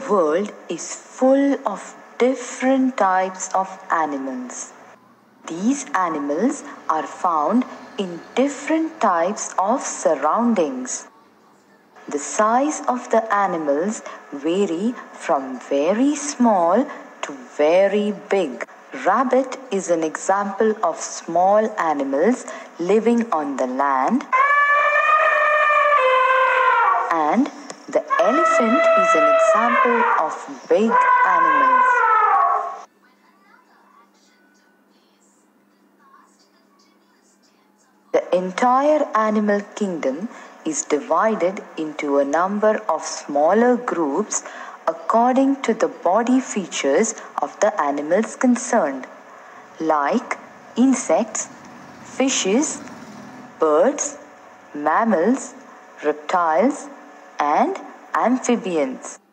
world is full of different types of animals. These animals are found in different types of surroundings. The size of the animals vary from very small to very big. Rabbit is an example of small animals living on the land, and the elephant is an example of big animals. The entire animal kingdom is divided into a number of smaller groups according to the body features of the animals concerned, like insects, fishes, birds, mammals, reptiles, and amphibians.